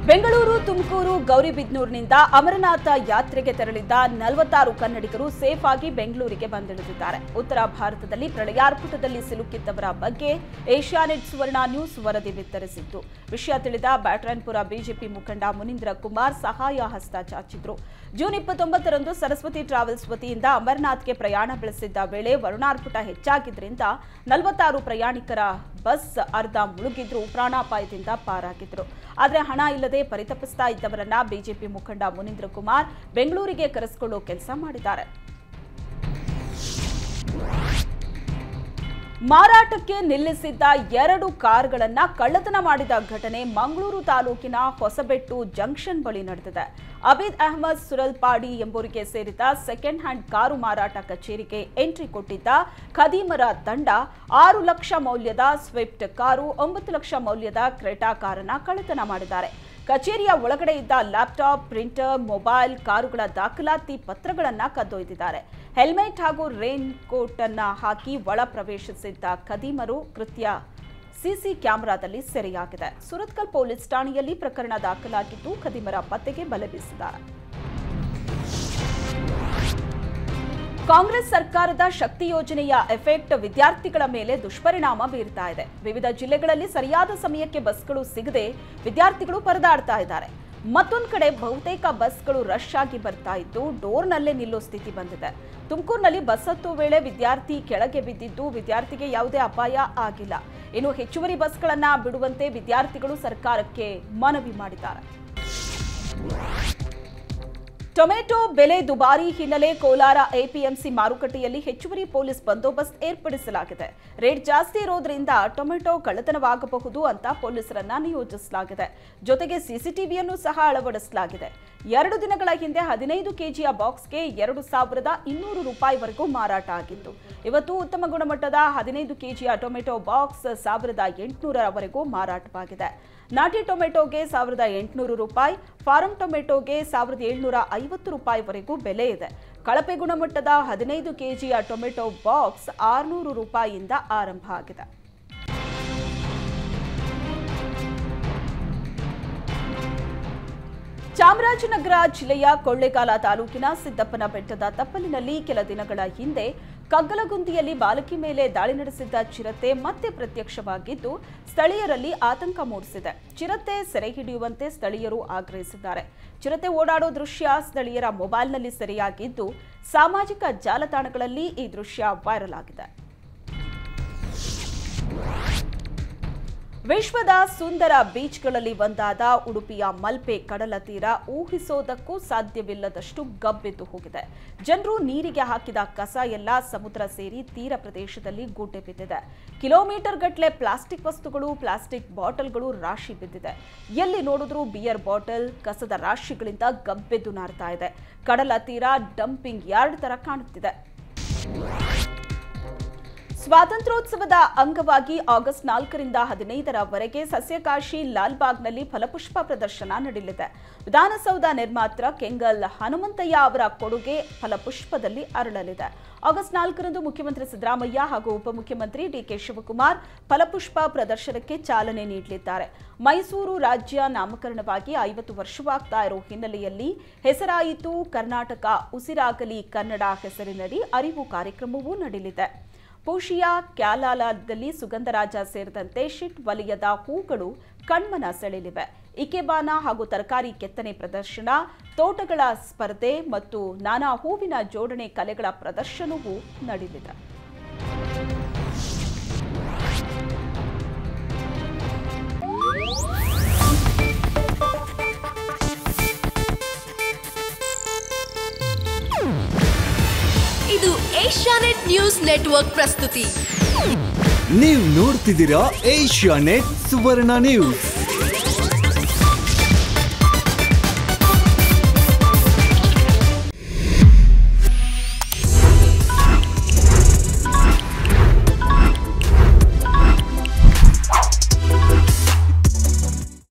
ಬೆಂಗಳೂರು, ತುಮಕೂರು, ಗೌರಿಬಿದನೂರಿನಿಂದ ಅಮರನಾಥ ಯಾತ್ರೆಗೆ ತೆರಳಿದ್ದ 46 ಕನ್ನಡಿಗರು ಸೇಫ್ ಆಗಿ ಬೆಂಗಳೂರಿಗೆ ಬಂದಿಳಿದಿದ್ದಾರೆ. ಉತ್ತರ ಭಾರತದಲ್ಲಿ ಪ್ರಳಯಾರ್ಭಟದಲ್ಲಿ ಸಿಲುಕಿದ್ದವರ ಬಗ್ಗೆ ಏಷ್ಯಾನೆಟ್ ಸುವರ್ಣ ನ್ಯೂಸ್ ವರದಿ ಬಿತ್ತರಿಸಿತ್ತು. ವಿಷಯ ತಿಳಿದ ಬ್ಯಾಟರಾಯನಪುರ ಬಿಜೆಪಿ ಮುಖಂಡ ಮುನೀಂದ್ರ ಕುಮಾರ್ ಸಹಾಯ ಹಸ್ತ ಚಾಚಿದ್ರು. ಜೂನ್ 29ರಂದು ಸರಸ್ವತಿ ಟ್ರಾವೆಲ್ಸ್ ವತಿಯಿಂದ ಅಮರನಾಥ್ಗೆ ಪ್ರಯಾಣ ಬೆಳೆಸಿದ್ದ ವೇಳೆ ವರುಣಾರ್ಭಟ ಹೆಚ್ಚಾಗಿದ್ದರಿಂದ 46 ಪ್ರಯಾಣಿಕರ ಬಸ್ ಅರ್ಧ ಮುಳುಗಿದ್ರು ಪ್ರಾಣಾಪಾಯದಿಂದ ಪಾರಾಗಿದ್ರು. ಆದರೆ ಹಣ ಇಲ್ಲದೆ ಪರಿತಪಿಸ್ತಾ ಇದ್ದವರನ್ನ ಬಿಜೆಪಿ ಮುಖಂಡ ಮುನೀಂದ್ರ ಕುಮಾರ್ ಬೆಂಗಳೂರಿಗೆ ಕರೆಸಿಕೊಳ್ಳೋ ಕೆಲಸ ಮಾಡಿದ್ದಾರೆ. ಮಾರಾಟಕ್ಕೆ ನಿಲ್ಲಿಸಿದ್ದ 2 ಕಾರುಗಳನ್ನ ಕಳ್ಳತನ ಮಾಡಿದ ಘಟನೆ ಮಂಗಳೂರು ತಾಲೂಕಿನ ಹೊಸಬೆಟ್ಟು ಜಂಕ್ಷನ್ ಬಳಿ ನಡೆದಿದೆ. ಅಬೀದ್ ಅಹಮದ್ ಸುರಲ್ಪಾಡಿ ಎಂಬುವರಿಗೆ ಸೇರಿದ ಸೆಕೆಂಡ್ ಹ್ಯಾಂಡ್ ಕಾರು ಮಾರಾಟ ಕಚೇರಿಗೆ ಎಂಟ್ರಿ ಕೊಟ್ಟಿದ್ದ ಖದೀಮರ ತಂಡ 6 ಲಕ್ಷ ಮೌಲ್ಯದ ಸ್ವಿಫ್ಟ್ ಕಾರು, 9 ಲಕ್ಷ ಮೌಲ್ಯದ ಕ್ರೆಟಾ ಕಾರನ್ನ ಕಳ್ಳತನ ಮಾಡಿದ್ದಾರೆ. ಕಚೇರಿಯ ಒಳಗಡೆ ಇದ್ದ ಲ್ಯಾಪ್ಟಾಪ್, ಪ್ರಿಂಟರ್, ಮೊಬೈಲ್, ಕಾರುಗಳ ದಾಖಲಾತಿ ಪತ್ರಗಳನ್ನು ಕದ್ದೊಯ್ದಿದ್ದಾರೆ. ಹೆಲ್ಮೆಟ್ ಹಾಗೂ ರೇನ್ ಕೋಟ್ ಅನ್ನ ಹಾಕಿ ಒಳ ಪ್ರವೇಶಿಸಿದ್ದ ಖದೀಮರು ಕೃತ್ಯ ಸಿಸಿ ಕ್ಯಾಮೆರಾದಲ್ಲಿ ಸೆರೆಯಾಗಿದೆ. ಸುರತ್ಕಲ್ ಪೊಲೀಸ್ ಠಾಣೆಯಲ್ಲಿ ಪ್ರಕರಣ ದಾಖಲಾಗಿದ್ದು ಖದೀಮರ ಪತ್ತೆಗೆ ಬಲೆ ಬೀಸಿದ್ದಾರೆ. ಕಾಂಗ್ರೆಸ್ ಸರ್ಕಾರದ ಶಕ್ತಿ ಯೋಜನೆಯ ಎಫೆಕ್ಟ್ ವಿದ್ಯಾರ್ಥಿಗಳ ಮೇಲೆ ದುಷ್ಪರಿಣಾಮ ಬೀರ್ತಾ ಇದೆ. ವಿವಿಧ ಜಿಲ್ಲೆಗಳಲ್ಲಿ ಸರಿಯಾದ ಸಮಯಕ್ಕೆ ಬಸ್ಗಳು ಸಿಗದೆ ವಿದ್ಯಾರ್ಥಿಗಳು ಪರದಾಡ್ತಾ ಇದ್ದಾರೆ. ಮತ್ತೊಂದು ಕಡೆ ಬಹುತೇಕ ಬಸ್ಗಳು ರಶ್ ಆಗಿ ಬರ್ತಾ ಇದ್ದು ಡೋರ್ನಲ್ಲೇ ನಿಲ್ಲೋ ಸ್ಥಿತಿ ಬಂದಿದೆ. ತುಮಕೂರಿನಲ್ಲಿ ಬಸ್ ಹತ್ತುವ ವೇಳೆ ವಿದ್ಯಾರ್ಥಿ ಕೆಳಗೆ ಬಿದ್ದಿದ್ದು ವಿದ್ಯಾರ್ಥಿಗೆ ಯಾವುದೇ ಅಪಾಯ ಆಗಿಲ್ಲ. ಇನ್ನು ಹೆಚ್ಚುವರಿ ಬಸ್ಗಳನ್ನ ಬಿಡುವಂತೆ ವಿದ್ಯಾರ್ಥಿಗಳು ಸರ್ಕಾರಕ್ಕೆ ಮನವಿ ಮಾಡಿದ್ದಾರೆ. ಟೊಮೆಟೊ ಬೆಲೆ ದುಬಾರಿ ಹಿನ್ನೆಲೆ ಕೋಲಾರ ಎಪಿಎಂಸಿ ಮಾರುಕಟ್ಟೆಯಲ್ಲಿ ಹೆಚ್ಚುವರಿ ಪೊಲೀಸ್ ಬಂದೋಬಸ್ತ್ ಏರ್ಪಡಿಸಲಾಗಿದೆ. ರೇಟ್ ಜಾಸ್ತಿ ಇರೋದ್ರಿಂದ ಟೊಮೆಟೊ ಕಳ್ಳತನವಾಗಬಹುದು ಅಂತ ಪೊಲೀಸರನ್ನ ನಿಯೋಜಿಸಲಾಗಿದೆ. ಜೊತೆಗೆ ಸಿಸಿಟಿವಿಯನ್ನು ಸಹ ಅಳವಡಿಸಲಾಗಿದೆ. 2 ದಿನಗಳ ಹಿಂದೆ 15 ಕೆಜಿಯ ಬಾಕ್ಸ್ಗೆ 2,200 ರೂಪಾಯಿವರೆಗೂ ಮಾರಾಟ ಆಗಿತ್ತು. ಇವತ್ತು ಉತ್ತಮ ಗುಣಮಟ್ಟದ 15 ಕೆಜಿಯ ಟೊಮೆಟೊ ಬಾಕ್ಸ್ 1,800ರವರೆಗೂ ಮಾರಾಟವಾಗಿದೆ. ನಾಟಿ ಟೊಮೆಟೊಗೆ 1,800 ರೂಪಾಯಿ, ಫಾರಂ ಟೊಮೆಟೊಗೆ 1,750 ರೂಪಾಯಿವರೆಗೂ ಬೆಲೆ ಇದೆ. ಕಳಪೆ ಗುಣಮಟ್ಟದ 15 ಕೆಜಿಯ ಟೊಮೆಟೊ ಬಾಕ್ಸ್ 600 ರೂಪಾಯಿಯಿಂದ ಆರಂಭ ಆಗಿದೆ. ಚಾಮರಾಜನಗರ ಜಿಲ್ಲೆಯ ಕೊಳ್ಳೇಗಾಲ ತಾಲೂಕಿನ ಸಿದ್ದಪ್ಪನ ಬೆಟ್ಟದ ತಪ್ಪಲಿನಲ್ಲಿ ಕೆಲ ದಿನಗಳ ಹಿಂದೆ ಕಗ್ಗಲಗುಂದಿಯಲ್ಲಿ ಬಾಲಕಿ ಮೇಲೆ ದಾಳಿ ನಡೆಸಿದ್ದ ಚಿರತೆ ಮತ್ತೆ ಪ್ರತ್ಯಕ್ಷವಾಗಿದ್ದು ಸ್ಥಳೀಯರಲ್ಲಿ ಆತಂಕ ಮೂಡಿಸಿದೆ. ಚಿರತೆ ಸೆರೆ ಹಿಡಿಯುವಂತೆ ಸ್ಥಳೀಯರು ಆಗ್ರಹಿಸಿದ್ದಾರೆ. ಚಿರತೆ ಓಡಾಡೋ ದೃಶ್ಯ ಸ್ಥಳೀಯರ ಮೊಬೈಲ್ನಲ್ಲಿ ಸೆರೆಯಾಗಿದ್ದು ಸಾಮಾಜಿಕ ಜಾಲತಾಣಗಳಲ್ಲಿ ಈ ದೃಶ್ಯ ವೈರಲ್ ಆಗಿದೆ. ವಿಶ್ವದ ಸುಂದರ ಬೀಚ್ಗಳಲ್ಲಿ ಒಂದಾದ ಉಡುಪಿಯ ಮಲ್ಪೆ ಕಡಲ ತೀರ ಊಹಿಸೋದಕ್ಕೂ ಸಾಧ್ಯವಿಲ್ಲದಷ್ಟು ಗಬ್ಬೆದ್ದು ಹೋಗಿದೆ. ಜನರು ನೀರಿಗೆ ಹಾಕಿದ ಕಸ ಎಲ್ಲ ಸಮುದ್ರ ಸೇರಿ ತೀರ ಪ್ರದೇಶದಲ್ಲಿ ಗೂಟೆ ಬಿದ್ದಿದೆ. ಕಿಲೋಮೀಟರ್ ಗಟ್ಟಲೆ ಪ್ಲಾಸ್ಟಿಕ್ ವಸ್ತುಗಳು, ಪ್ಲಾಸ್ಟಿಕ್ ಬಾಟಲ್ಗಳು ರಾಶಿ ಬಿದ್ದಿದೆ. ಎಲ್ಲಿ ನೋಡಿದ್ರೂ ಬಿಯರ್ ಬಾಟಲ್, ಕಸದ ರಾಶಿಗಳಿಂದ ಗಬ್ಬೆದ್ದು ನಾರ್ತಾ ಇದೆ. ಕಡಲ ತೀರ ಡಂಪಿಂಗ್ ಯಾರ್ಡ್ ತರ ಕಾಣುತ್ತಿದೆ. ಸ್ವಾತಂತ್ರ್ಯೋತ್ಸವದ ಅಂಗವಾಗಿ ಆಗಸ್ಟ್ 4ರಿಂದ 15ರವರೆಗೆ ಸಸ್ಯಕಾಶಿ ಲಾಲ್ಬಾಗ್ನಲ್ಲಿ ಫಲಪುಷ್ಪ ಪ್ರದರ್ಶನ ನಡೆಯಲಿದೆ. ವಿಧಾನಸೌಧ ನಿರ್ಮಾತೃ ಕೆಂಗಲ್ ಹನುಮಂತಯ್ಯ ಅವರ ಕೊಡುಗೆ ಫಲಪುಷ್ಪದಲ್ಲಿ ಅರಳಲಿದೆ. ಆಗಸ್ಟ್ 4ರಂದು ಮುಖ್ಯಮಂತ್ರಿ ಸಿದ್ದರಾಮಯ್ಯ ಹಾಗೂ ಉಪಮುಖ್ಯಮಂತ್ರಿ ಡಿಕೆ ಶಿವಕುಮಾರ್ ಫಲಪುಷ್ಪ ಪ್ರದರ್ಶನಕ್ಕೆ ಚಾಲನೆ ನೀಡಲಿದ್ದಾರೆ. ಮೈಸೂರು ರಾಜ್ಯ ನಾಮಕರಣವಾಗಿ 50 ವರ್ಷವಾಗ್ತಾ ಇರೋ ಹಿನ್ನೆಲೆಯಲ್ಲಿ ಹೆಸರಾಯಿತು ಕರ್ನಾಟಕ ಉಸಿರಾಗಲಿ ಕನ್ನಡ ಹೆಸರಿನಡಿ ಅರಿವು ಕಾರ್ಯಕ್ರಮವೂ ನಡೆಯಲಿದೆ. ಪೋಷಿಯಾ, ಕ್ಯಾಲಾಲದಲ್ಲಿ ಸುಗಂಧರಾಜ ಸೇರಿದಂತೆ ಶಿಟ್ ವಲಯದ ಹೂಗಳು ಕಣ್ಮನ ಸೆಳೆಯಲಿವೆ. ಇಕೆಬಾನ ಹಾಗೂ ತರಕಾರಿ ಕೆತ್ತನೆ ಪ್ರದರ್ಶನ, ತೋಟಗಳ ಸ್ಪರ್ಧೆ ಮತ್ತು ನಾನಾ ಹೂವಿನ ಜೋಡಣೆ ಕಲೆಗಳ ಪ್ರದರ್ಶನವೂ ನಡೆಯಲಿದೆ. ಇದು ಏಷ್ಯಾನೆಟ್ ನ್ಯೂಸ್ ನೆಟ್ವರ್ಕ್ ಪ್ರಸ್ತುತಿ. ನೀವು ನೋಡ್ತಿದ್ದೀರಾ ಏಷ್ಯಾನೆಟ್ ಸುವರ್ಣ ನ್ಯೂಸ್.